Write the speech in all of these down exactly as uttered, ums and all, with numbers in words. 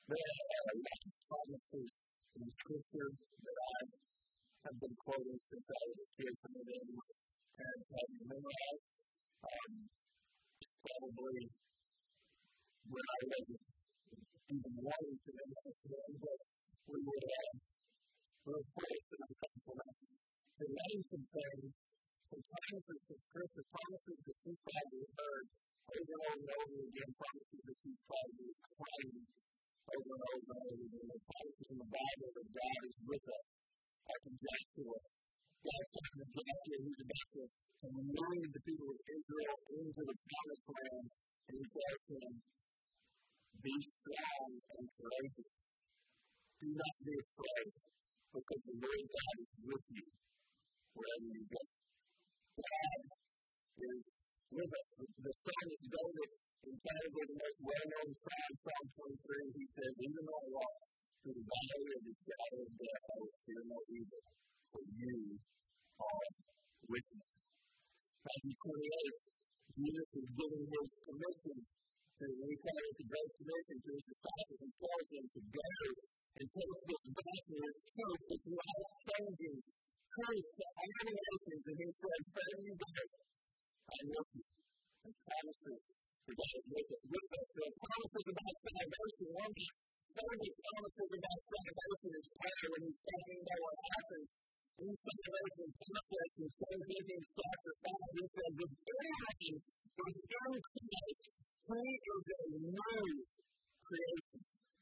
There are a lot of promises in Scripture that I have been quoting since I was a kid. Some of them my parents had me memorized. Um, probably when I wasn't even wanting to memorize them, but we would uh, we were forced and I'm thankful to learn some things, some promises from Scripture, promises that you probably heard over and over and over again, promises that you probably claimed over and over and over again. The promises in the Bible that God is with us. Like in Joshua, God's talking to Joshua, he's about to, to lead the people of Israel into the promised land, and he tells them, be strong and courageous. Do not be afraid, because the Lord God is with you wherever you go. God is with us. The psalmist David, in probably the most well-known psalm, Psalm twenty-three, he says, even though I walk through the valley of the shadow of death, I will fear no evil, for you are with me. Matthew twenty-eight, Jesus is giving his commission to, we call it the Great Commission, to his disciples. He tells them to go and take this gospel, this truth, this life-changing truth to all the nations. And he said, wherever you go, I'm with you. And promises that God is with us. With us. So promises about salvation. One of the favorite promises about salvation is prayer when he's talking about what happens in salvation process in Second Corinthians chapter five. He says, if anyone is in Christ, he is a new creation.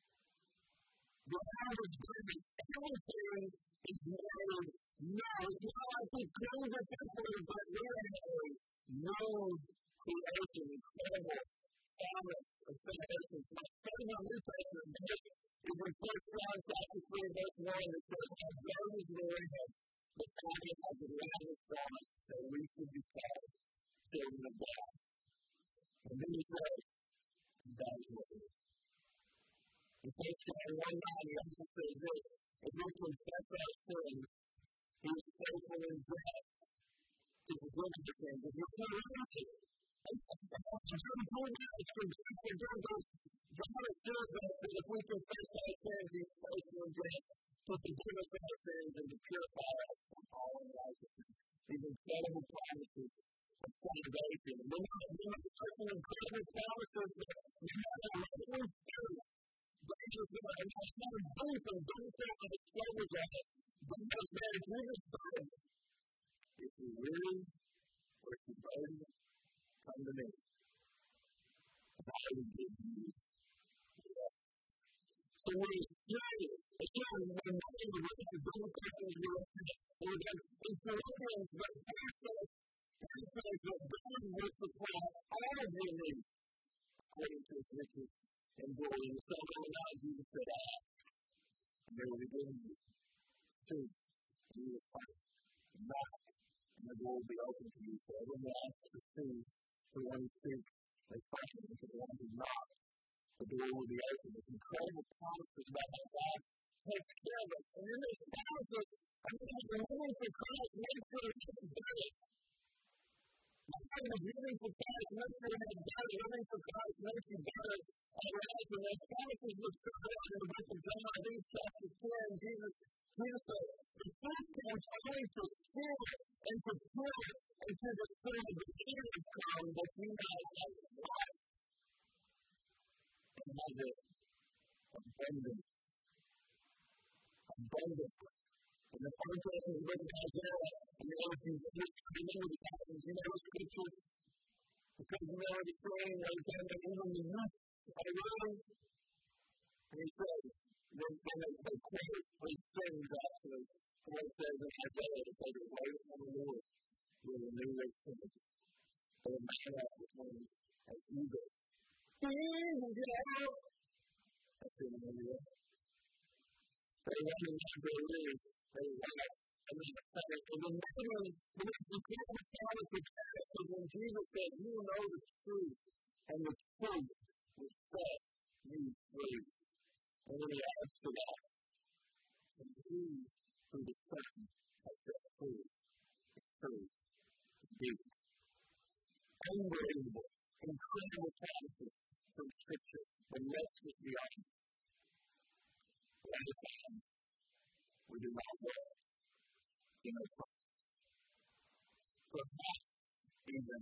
The Lord is good. Everything is made new. It's not like he cleans it differently, but we are a new creation. Incredible promise of salvation. My favorite New Testament verse is in First John chapter three, verse one, that says, how great is the Lord, the Father has allowed us that we should be called children of God. And then he says, God is with us. In First John one nine, he also says this, if we confess our sins, he is faithful and just to forgive our sins. If we turn around to God assures us that if we confess our sins, he is faithful and just to forgive us our sins and to purify us from all unrighteousness. These incredible promises of salvation. We're not certain incredible promises that we have a living truth. Jesus said, I'm not going to do from don't tell the disclosures of it. But as man, Jesus said, if you weary or if you burden, come to me. And I will give you rest. So we're saying, again, we're not going to let the difficulties we're in. We're going to, in Philippians, the process, it says that God will supply all of your needs according to his riches and glory. And so on now, Jesus said, ask, and they will be given you. Seek, and you will find. Knock, and the door will be open to you. For everyone who asks receives, for the one who seeks, they find, and for the one who knocks, the door will be open. There's incredible promises about how God takes care of us. And in those promises, I mean, the living for Christ makes sure that it's better. The fact is living for Christ makes sure that it's better. Living for Christ makes you better at life. And those promises were set out in the book of John, I think chapter ten. Jesus, Jesus said, the thief comes only to steal and to kill and to destroy. The kingdom come that you might have life. And have it abundant. Abundant. In the context of the book of Isaiah, and you know, if you just remember the times, you know the scripture, because you know the story where he came to even the youth are running. And he said, when, when they, they quote these things actually, what it says in Isaiah, that they would wait on the Lord will renew their strength. They will mount up with wings as eagles. That's in the New They run and not grow weary. They walk and not faint. And then maybe when you get the promise of Christ, when Jesus said, you will know the truth, and the truth will set you free. And then he adds to that, and he who the Son has set free is free indeed. Unbelievable, incredible promises from Scripture. But let's just be honest. a lot of times we do not walk in our promises. Perhaps even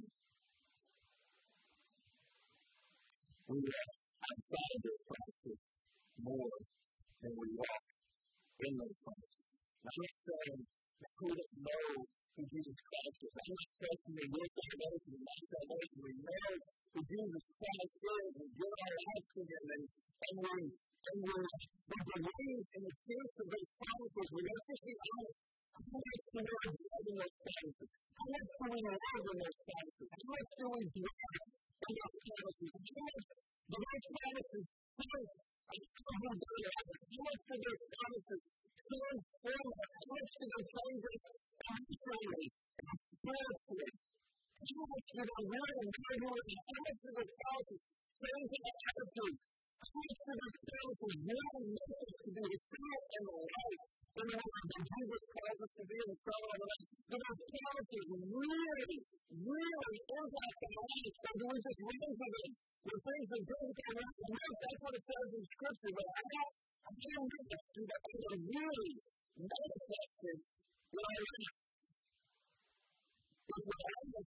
we are outside of those promises more than we walk in those promises. I'm not saying that we don't know who Jesus Christ is. I'm not questioning your salvation and my salvation. We know who Jesus Christ is. We give our lives to Him, and, and we and we, we believe in the truth of those promises. We have to be honest. How much do we believe in those promises? How much do we love in those promises? How much do we dwell in those promises? How much do those promises serve as every day? How much do those promises transform us? How much do they change us emotionally and spiritually? How much do they really matter? How much do those promises change our attitude? How much do those promises really make us to be the salt and the light in the world that Jesus calls us to be in the salt and the light? Do those promises really, really impact our lives, or do we just run to them when things that don't go right? That's what it says in Scripture, but I don't I don't know that they are really manifested in our lives. If we're honest,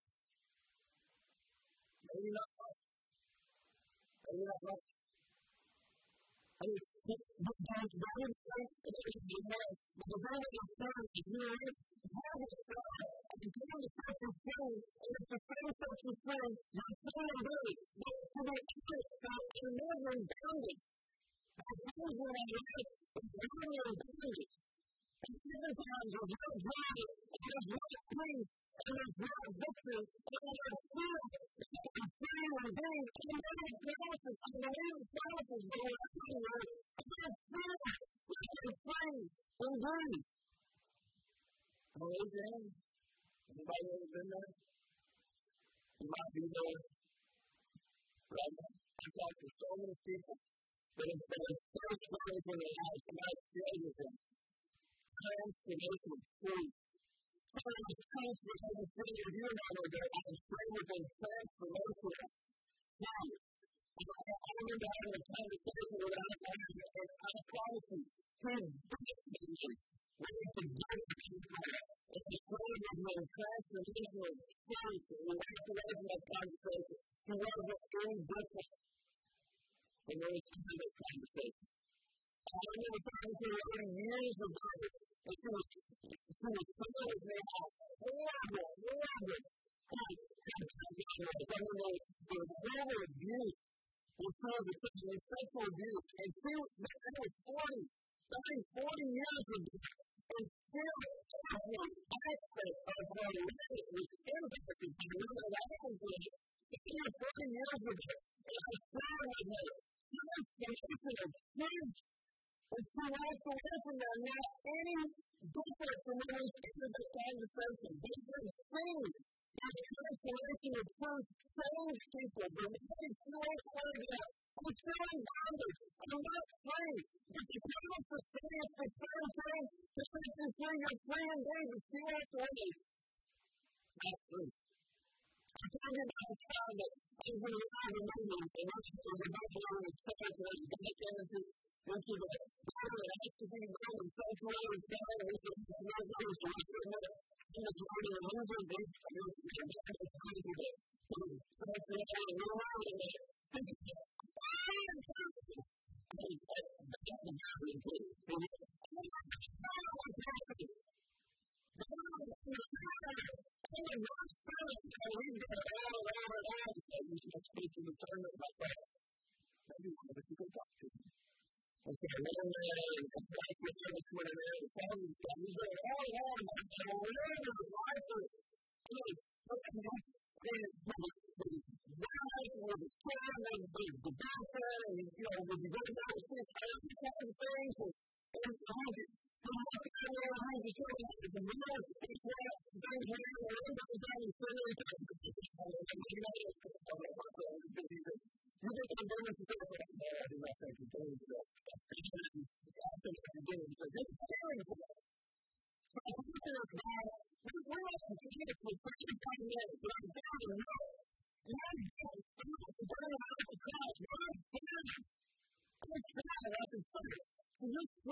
maybe not much. Maybe not much. I mean, the word says that it is the man, but the word of the Son is here. God is God. And you come to set you free, and if the Son sets you free, you're free indeed. But to be honest, I'm never in bondage. There's things in my life that are never in bondage. And sometimes there's no joy, and there's no peace, and there's no victory, and there's fear. I'm free indeed. I'm never promises. I believe promises, but we're not anywhere. I'm not free. I'm free indeed. Come on, raise your hand. Anybody ever been there? You might be there right now. I've talked to so many people that have been in first ways in their lives, and I've shared with them transformation of truth. Sometimes truth was over three years ago, I was sharing with them transformation of truth. I remember having a conversation with an outlaw, and I promise you, he blessed me when he could get it to me. And he shared with me transformation of truth, and we walked away from that conversation. He wasn't any different from when he started that conversation. I remember talking to her over years ago, and she was, she was telling me how horrible, horrible her conversation was. I mean, there was, there was verbal abuse, when she was a child, and sexual abuse, and she that was forty, that was forty years ago, and still every aspect of her life was impacted by what happened to her. It was forty years ago, and I was sharing with her transformation of truth. And she walked away from that, not any different from when we started that conversation. Different things. This transformation of truth changed people. But when she walked away from that, I'm still in bondage. I'm not free. But the promise to say it's the same thing to set you free. You're free indeed. But she walked away. Not free. I'm talking about a time that I was in a meeting, and I was about to go to church, and I was back into into the power that has to be done in sanctuary and prayer, and we can have no others to look at that. And it's already a loser, these things are going to be time to the sanctuary, and we're all in there. Think of it. I am thankful. I mean, that's not the matter in here. I am thankful. God is in the matter. I am not silent. I read that all and all and all. So you should speak in the turn of my thought. Maybe one of us you go talk to me. And so I went in there, and the wife was there, she went in there, and the father was there, he's there, all in all, and whatever his life was, I mean, you know, and the wife with his kid, and the the doctor, and, you know, when you go down the street, all these kinds of things, and, and so he was, he was up there, and he was just trying to have the mirror, he's there, things were there, and everybody's down the street, and you know, you think I'm going to say, no, I do not think you're doing that. I think I'm doing that. This is very good. So I talk to this guy, this woman is doing it for thirty-five minutes, and I'm down to know. One day, I'm not going to have to cross. One day, I'm sad, I can say it. So you're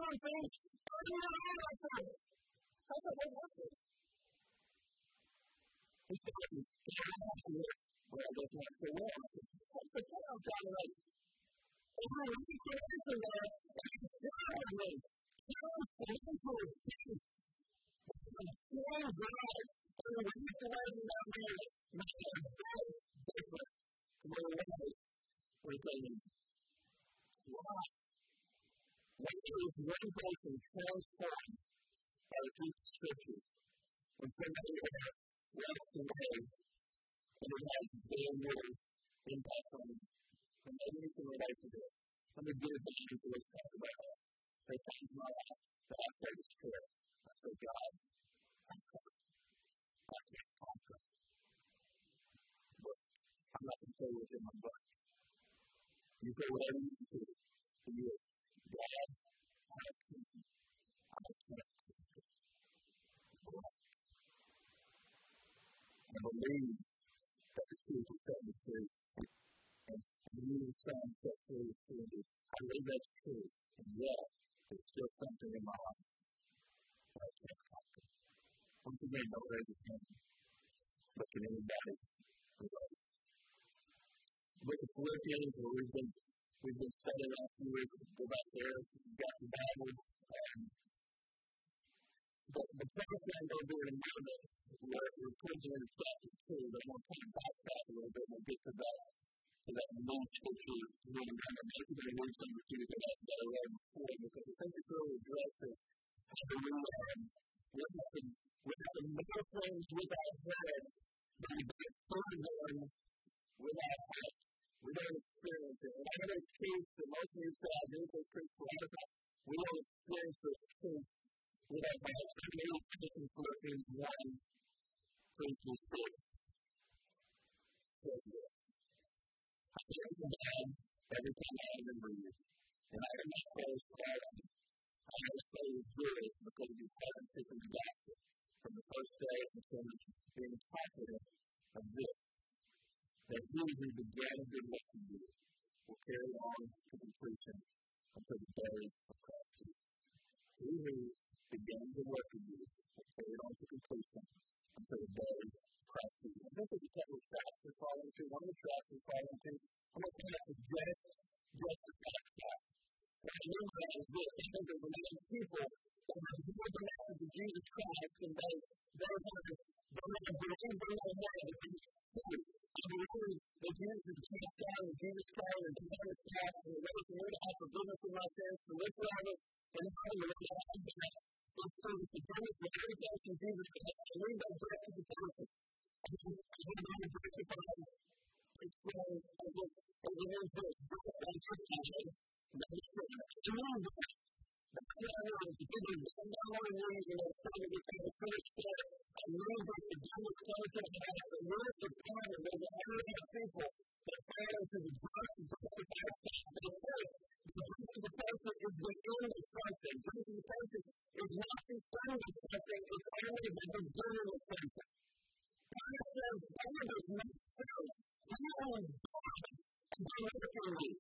doing things everywhere else I said, how's that work out there? He said, can I have to work? Well, I guess not so well. I said, that's the point I'm trying to like. Every situation there, it's differently. Change financial peace. Change lives. And we have to learn that way. Make it very different from what it was for the day. Why? What is one person transformed by the truth of Scripture? When somebody else walks away and it has very little impact on them. And maybe you can relate to this. Let me give it back to this talk about us. There are times in my life that I say this prayer. I say, God, I'm coming. I can't conquer. But I'm not going to say what's in my book. You say whatever you can do. For you, God, I can't. I can't conquer. I believe that the truth is set me free. And you, the Son, set free is free. I believe that's true. And yet, there's still something in my life that I can't conquer. Once again, don't raise your hand. Look at anybody. Look at Philippians, where we've been, we've been studying last few weeks. Go back there. You've got your Bible. Um, but the first thing I'm going to do in a moment, we're, we're putting in chapter two, but I'm going to kind of backtrack a little bit and we'll get to that. To that main scripture, you want to remember, I'm going to read some of the things that I read before, because I think it's really addressing how we, um, we have to, we have to know things with our head, but we don't find them with our heart. We don't experience it. And I know it's true for most of you, so I know it's true for a lot of us. We don't experience the truth with our hearts. I'm going to read this in Philippians one, three through six. It says this. I thank God every time I remember you, and I am not close to all of you. I always say with joy because of your partnership in the gospel from the first day until being confident of this, that he who began a good work in you will carry it on to completion until the day of Christ Jesus. He who began a good work in you will carry it on to completion until the day of Christ Jesus. I think there's a couple of tracks we fall into. One of the tracks we fall into, I'm going to come up with just, just the facts back. What I realize is this. I think there's a lot of people that have heard the message of Jesus Christ and they, they have, they have believed in their head that it's true. I believe that Jesus is cast down and Jesus Christ and died on the cross and the way for me to have forgiveness of my sins, to live forever, and to have the way to have that. It's so that the goodness of every place in Jesus Christ, I believe that just is the person. I believe that I'm going to justify explain as if it is this, this is a certain that is true. To me, that's what I know is the people who spend down on their knees and they're starting to take a finished prayer. I believe that the goodness comes from God. The words of God are the honor of people that fall into the just and justified state. They say the justification is the end of something. Justification is not the end of something, it's only the beginning of something. God says, God does not say, we own God and do it for you.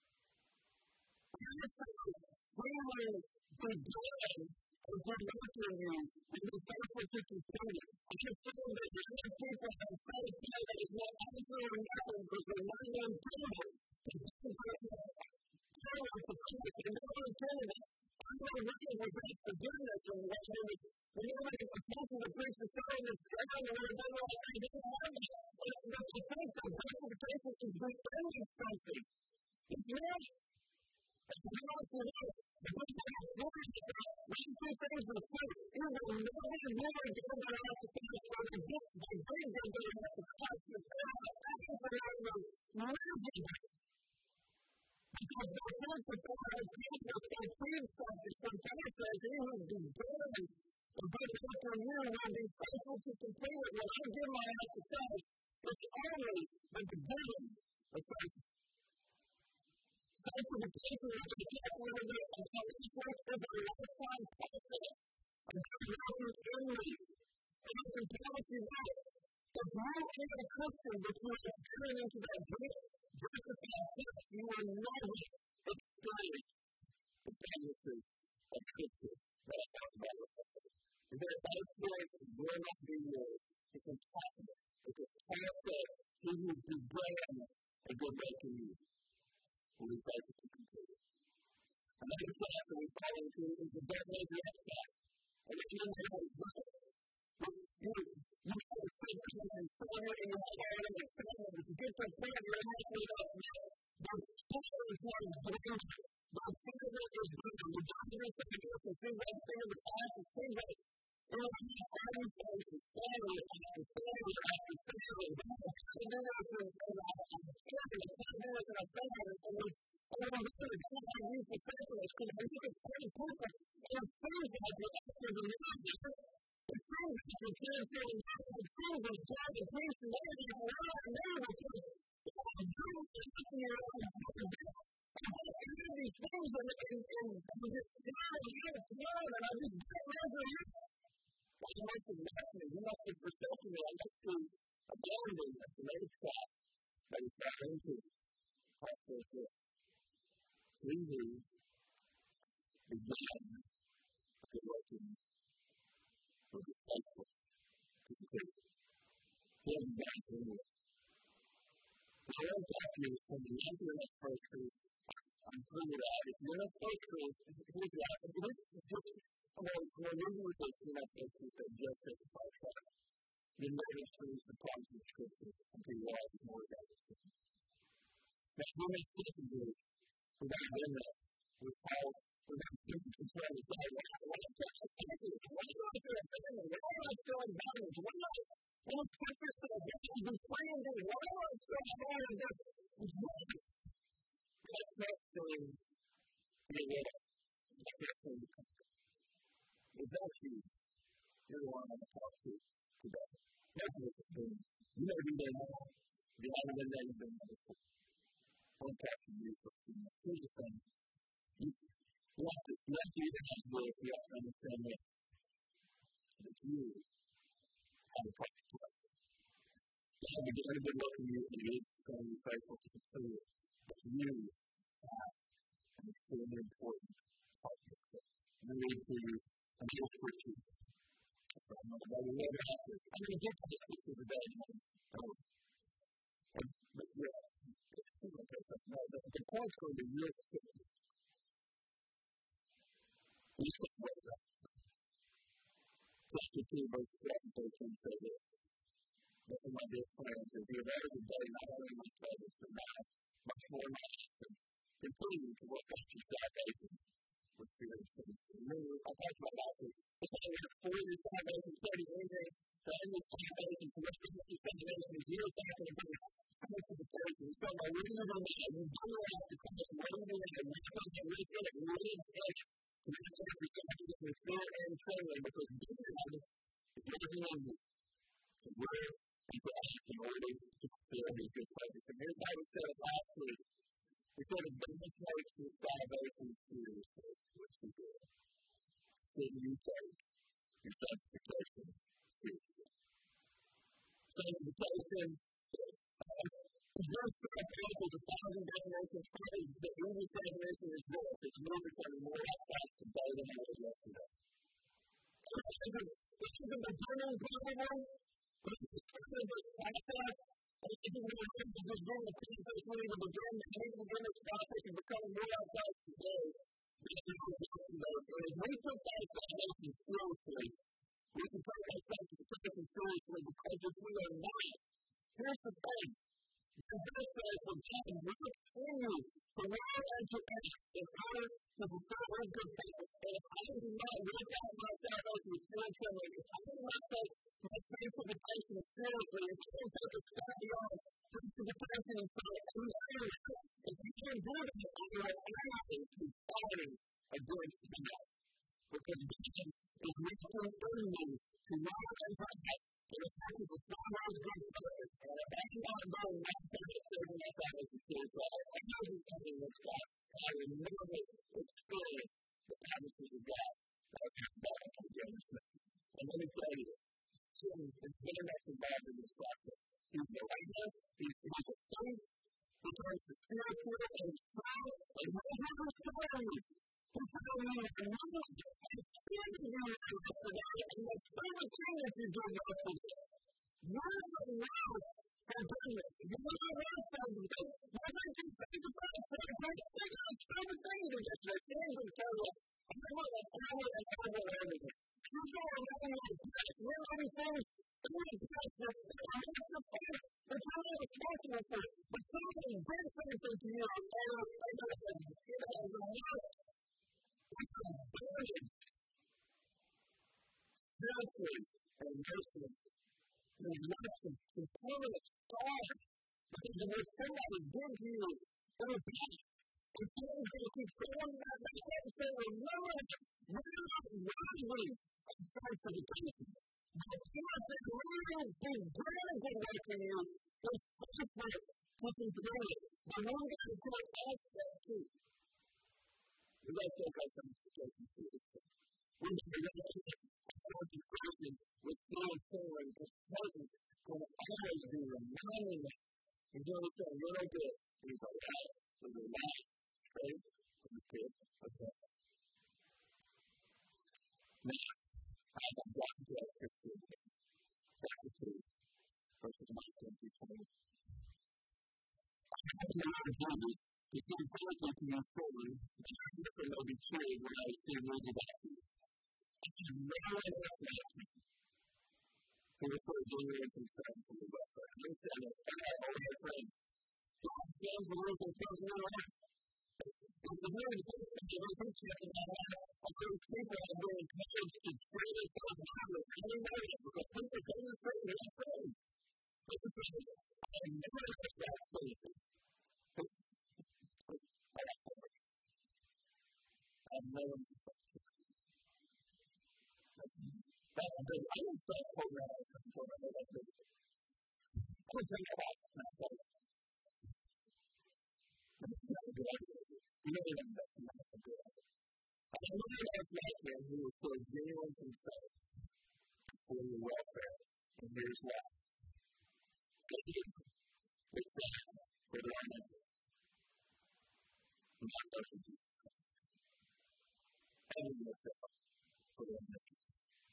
God says, we will be good and do it for you and be faithful to complete it. I can feel that many people have said a prayer that is not absolutely nothing because they're not intended to be faithful to Christ. They're not intended. I know Richard was asked forgiveness and what he was when he was attempting to preach the sermon and stand and what they were like, I didn't have that. But to think that justification is the end of something. It's not. And to be honest with you, the book of Hebrews is about one two things are true. You will never never get their life to Christ or the book they bring them their life to Christ. If they're not asking for their life, never give them. Because the words of God are people that prove something. When God says, he who began a good work in you will be faithful to complete it. When I give my life to Christ, it's only the beginning of something. Sanctification is a check with a bit of how this work is a lifetime process of God working in me. And I can promise you this. If you are a Christian but you are entering into that justified faith, you will never experience the promises of Scripture that I talked about before. And that that experience will not be yours. It's impossible. Because Paul said, he who began a good work in you will be faithful to complete it. Another track that we fall into is the don't measure up track. And if you know what it's like, you you have a secret and failure in your heart and your family. If you get to a point where you're halfway up, those stories are danger. Those things that is danger. The dangerous that it is, it seems like a thing of the past. It seems like you know, we have fighting places, family after family after family. We have to do this in our family. We can't do this in our family. And we And when we sort of come out and use the sacrifice, because we look at twenty people, and it seems like we're after the religion. It seems like we're transferring life. It seems like God and peace and everything around our neighbor, because it's doing something around our neighbor. And I do these things, and, and, and we just down and down and down, and I just don't measure it. Like I mentioned, nothing. You must have perception that I must be abandoned. That's another trap that we fall into. Also, this. We who began a good work in you will be faithful to complete it. He hasn't done it anyway. The Lord taught you when you enter in that first group, I'm through with that. If you're in that first group, here's the outcome. Just, well, we're living with this in that first group that just testified track. You never experience the promise of Scripture until you realize more about this thing. Now, if you're in that second group, we've got to win that. We've called, we've got to sense of concern with God. Why not touch the campus? Why not do a family? Why not feel advantage? Why not, when it's Scripture said, why not be free and do? Why not start more than this? It's good. That's not saying to get rid of. That's not saying to conquer. If that's you, you're the one I'm going to talk to today. That's what it's doing. You may be there now. If you haven't been there, you've been there before. One caption you for a few minutes. Here's the thing. You, you have to, you have to even have this, you have to understand this. That you have a part to play. God began a good work in you, and He is going to be faithful to complete it. But you have an extremely important part to play. Let me read to you another scripture from the Bible. I'm going to get to the scripture today. And, but yeah. No, the, the point's going to be real quick. Let's get right back. Chapter two, verse twelve and thirteen say this. Therefore, my dear friends, as you have added a day, not only in my presence, but now, much more in my absence, continue to work out your salvation with fear and faith. Remember, I talked about last week. It's not like for your salvation, study anything, to end your salvation, to make your salvation, is you're talking about strength of the faith. He's talking about what are you going to do? You do it after Christ. What are you going to do? You're not going to live in it. You're living in it. To make your salvation with fear and trembling, because God is working on you to live and to act in order to fulfill His good purpose. And here's how we said it last week. We said if God takes His salvation seriously, which He did, then you take your sanctification seriously. Sanctification is very strong examples of thousand definitions. Probably the easiest definition is this: it's me becoming more like Christ today than I was yesterday. This is the beginning, probably, but it's the beginning of this process. And if you really think this is going to process really to begin, and you begin this process of becoming more like Christ today than I was yesterday. And if we took that salvation seriously, we can take that sanctification seriously, because if we are not, here's the thing. And this says that God works in you to learn and to act in order to fulfill His good purpose. And if I do not work out my salvation with fear and trembling, if I do not take my sanctification seriously, if I don't take a step beyond sanctification and say, I'm not if you can do that, I will always be fighting against God. Because God is working in you to learn and to act. And if I can fulfill His good purpose, and if I cannot go and not take it to my salvation seriously, I know there's something that's God. I will never experience the promises of God that I talked about in the James message. And let me tell you this. Sin is very much involved in this process. He's the leader, he's, he's a faith, he turns the spiritual and strong, and whatever is to you. You tell me you're not experiencing your life yesterday, and the favorite thing that you did yesterday. You're not allowed to do this. You're not allowed to do this. You're not just saying the first thing, but think of the favorite thing you did yesterday. Things will tell you, I want to follow and follow everything. You go around with the past. You're always things in the past that are not your fault, but you're not responsible for it. But somebody did something to you, and it has a lot. Spiritually and emotionally, there's lots of permanent scars because of what somebody did to you in the past. And somebody's going to keep going back and saying, remember, you're not worthy of sanctification. The part that really big granted away from you is faithful to control it. But we're going to take all steps too. We've got to take our sanctification seriously. We're going to take our sanctification with full forward because Satan will always be reminding us. He's going to say, you're no good. He's all right. He's all right. Okay? He's good. Okay. Now, I have got to get scripture. Chapter two, verses nineteen through twenty. I have to learn Jesus. It's been important to your story. This will be true when I say words about you. You know it is not me. He was so genuine concern for the welfare. He said that all our friends, God stands the rules and things in your life. If the word is going to be appreciated by all those people that are being encouraged to pray this out loud, and we know that because people come and say they're afraid. But the thing is, I have never heard that anything. I've never That's a big, I didn't start a program on it before I know that's big. I would tell you about it, not that. This is not a good idea. You know that that's not a good idea. I remember last night man who was so genuine concern for your welfare, and here's why. They did it for their own interest. Not those of Jesus Christ. Everyone was there for their own interest.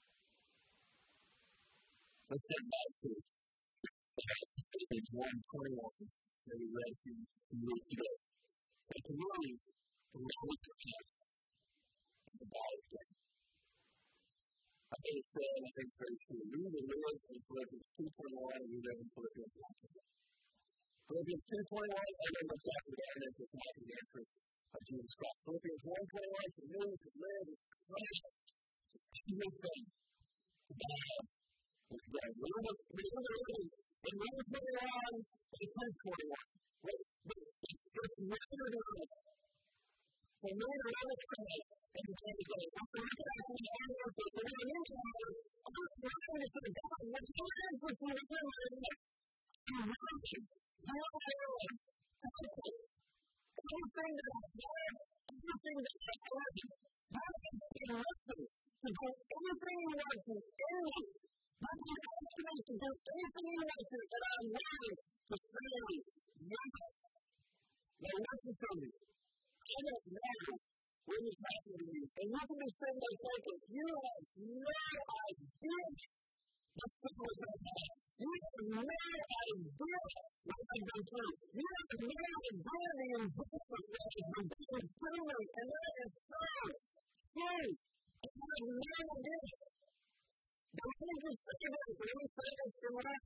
Let's get back to page one twenty-one that we read a few weeks ago. And to really acknowledge the past of the Bible game. I think it's fair and I think it's very true. We will live in Philippians two twenty-one and we live in Philippians one twenty-one. Philippians two twenty-one, and then what's after that, and it's after the interest of Jesus Christ. Philippians one twenty-one, to live, to live, is Christ. It's everything. God. It's good. Remember, remember, in one twenty-one and two twenty-one, it's rather than for me to know it's Christ and to take it away. After I got to the end of this, when I knew God, I was trying to say, God, what do you have for me to do in my life? I'm working. I'm working. Everything that I have, everything that I have, God has been listening to do everything you want to do. But you ask me to do anything you want to, and I'm willing to say yes. Now listen to me. I don't know what is happening to you. And you can be sitting there thinking, you have no idea the struggles I've had. You have no idea what I've been through. You have no idea the injustice that has been done to me. And that is so true. I have no idea. But let me just say this, let me say this to what?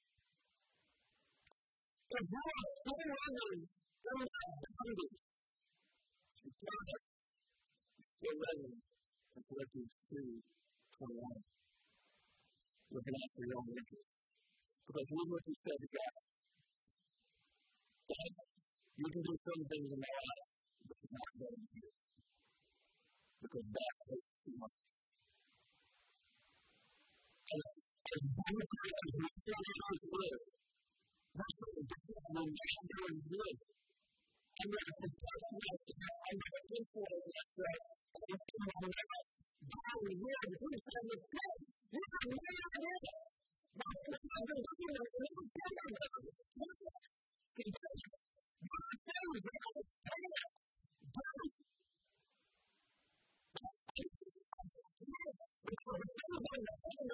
If you are still wondering, there is abundance. God is still living in Philippians two twenty-one. Looking after your own interest. Because here's what you said to God. God, you can do some things in my life, but you're not going to do it. Because that takes too much. As democratic as we feel ours live, that's what the difference will not do is live. I'm going to protect myself. I'm going to insulate myself. I'm going to do my life. God is here to do something with me. You have no idea. That's what I've been doing. I'm going to tell you about it. Listen. Continue. God knows that I pay it. Do it.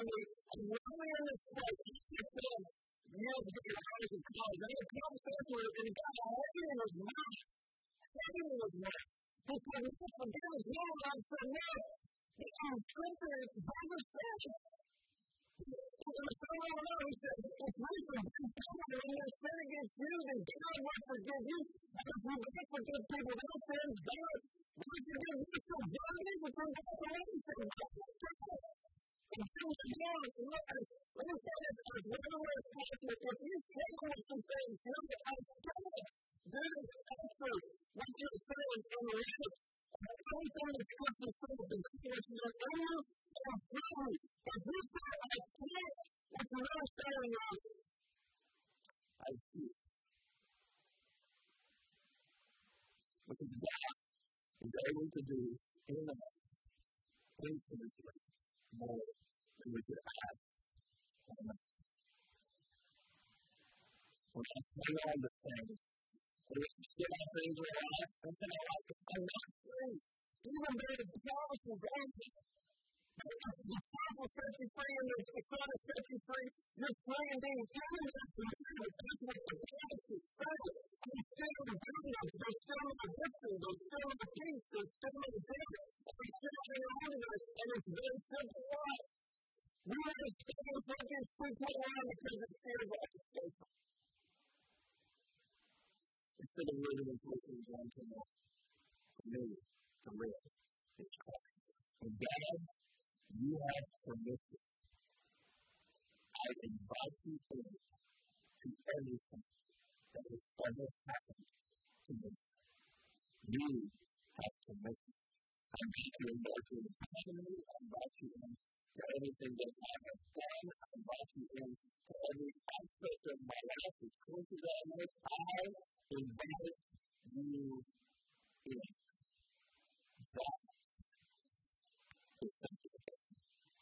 me, I'm really in this place. He said, you have to get your hours in college. I had a conversation with him, and he got a heavy in his mouth. Heavy in his mouth. He said, you should forgive his name. And I said, no. He can scripture is Jesus said. And the same way around, he said, if we forgive someone when they sin against you, then God will forgive you. But if we don't forgive people their sins, God will forgive you. So God is the thing that's the way he said, and do what you want. Let me say this as regular as possible. If you struggle with some things, you know that I don't do this after what you're saying in the life. Everything that Scripture says in situation that in you and through you. If you say, I can't, what you're really saying is, I see. Because God is able to do in us infinitely more than we could ask. When I say all the things, when I say all things in our life, and then I like to find out free. Even though the promise is over, the Bible sets you free and the Son has set you free, you're free indeed. Even if you're free, that's what the promise is free. There's still the goodness, there's still the victory, there's still the peace, there's still the joy, there's still the holiness, and it's very simple life. We are just staying focused three point one because it feels like it's safer. Instead of living in Philippians one twenty-one, for me, to live is Christ. And God, you have permission. I invite you in to everything that has ever happened to me. You have permission. I invite you in to the economy. I invite you in to everything that I have done. I invite you in to every aspect of my life, the choices that I make. I invite you in. That is sanctification.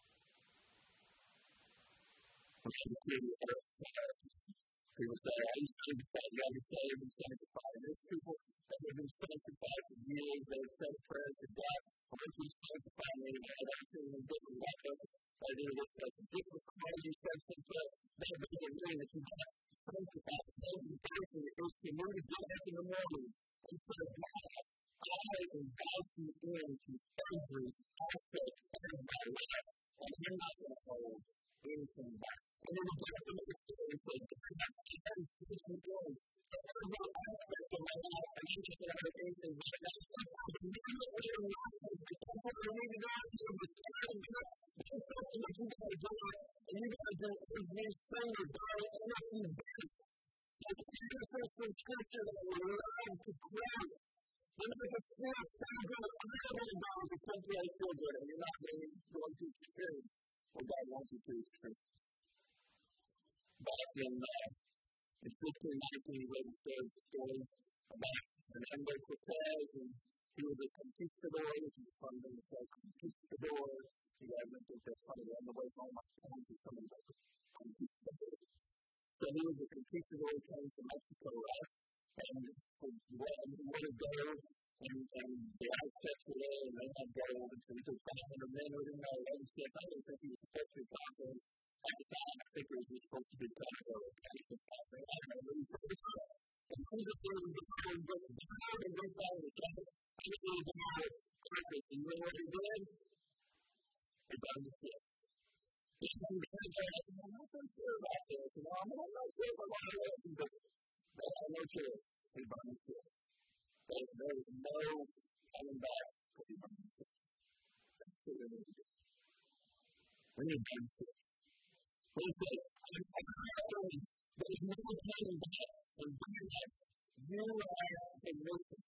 We should see the earth. People say, I used to sanctify, you have to say you've been sanctified. There's people that have been sanctified for years. They've said prayers to God. Why don't you sanctify me? I don't see anything different about us. I do this person. Just because you said some prayer, that doesn't mean that you can't sanctify. Sanctification is for me to get up in the morning and say, God, I invite you into every aspect of my life. And I'm not going to hold anything back. And then we get up in the story and say, God, I invite you in to every aspect of my life. And I'm not going to hold anything back. That's something that you know in your life. That's what we need to do. So the Spirit of God, that's something that you got to do. And you got to do every single day. And if you don't, there's promises from Scripture that we love to pray. When you can feel so good, I'm not going to go as a temporary feel good, and you're not really going to experience what God wants you to experience. Back in, uh, in fifteen nineteen, we read a story about Hernando Cortez, and he was a conquistador, which is a fun thing to say, conquistador. You guys don't think that's funny, but on the way home, I found somebody like a conquistador. So he was a conquistador, he came to Mexico, right? And he wanted gold, and, and the Aztecs were there, and they had gold, and so he took five hundred men with him, and eleven ships. I don't think he was supposed to be conquering. At the time, I think it was just supposed to be kind of a Protestant conquering. I don't know, but he's supposed to. And he's a part of the gold, but the gold and gold down the side, he was able to know purpose. And you know what he did? He burned the ships. He's going to be like, I'm not so sure about this, you know, I mean, I'm not sure about what I listen, but they had no choice. He burned the ship. There, there was no coming back because he burned the ship. That's what we need to do. We need to burn the ship. We said, there's no coming back and doing that. You have permission.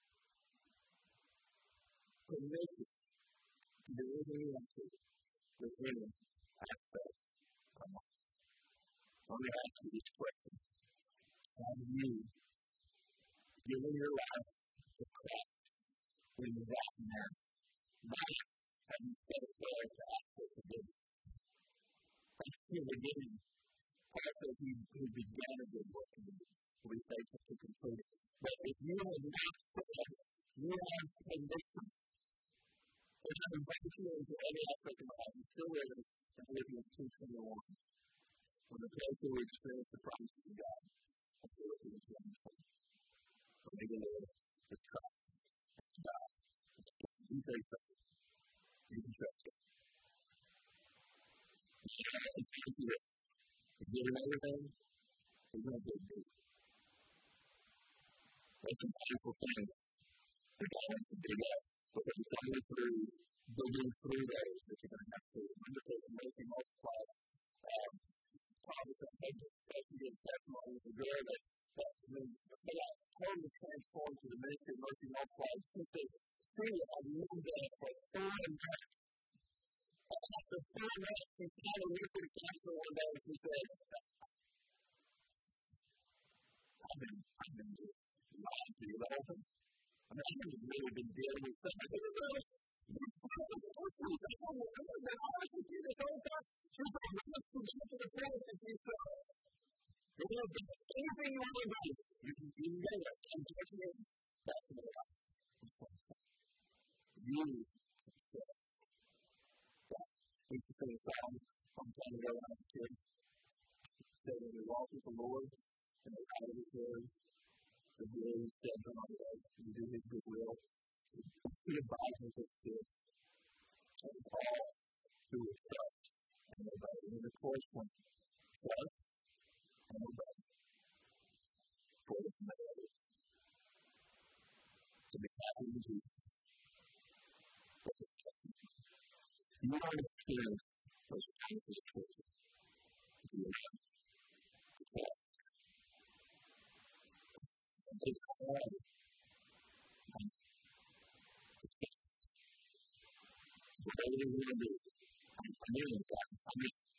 Permission to do anything you want to with any aspect of life. Let me ask you this question. Have you given your life to Christ in that manner? Not have you said a prayer to ask for forgiveness? That's the beginning. Paul says he, he began a good work in you. We faithful to complete it. But if you have not said, you have permission. If I invite you into every aspect of my life, you still live in Philippians two twenty-one, when the place where we experience the promises of God, in Philippians one twenty. For me to live is Christ. It's God. You take something. You can trust it. It's God. It's God. He's giving everything. He's going to do it. There's some beautiful things that God wants to do that, but it's only through digging through those that you're going to have to undertake and make and multiply. Um, Thomas, I think, especially in testimony with the girl that, that I mean, they got totally transformed to the ministry of mercy multiplied since they see it. I lived there for four months. And after four months, she finally looked at the counselor one day and she said, I've been, I've been just lying to you the whole time. I mean, I haven't really been dealing with stuff. I said, no, no, this is what I'm doing. I've been honest with you this whole time. She's like, I'm not going to get to the point that she said, if there's anything you want to do, you can do it. I'm touching it. That's what I want. You can trust. We used to sing a song from time ago when I was a kid. It said, when we walk with the Lord, and the light of His word, the will is steps on our way, and we do His good will. He abides with us too. And all who will trust and obey. And the course one, trust and obey. For the command to be happy in Jesus. That's a testimony. You want to experience those promises of truth. Do you know? To trust. It takes hard time to trust. Whatever you want to do, I'm, I'm in that. I mean,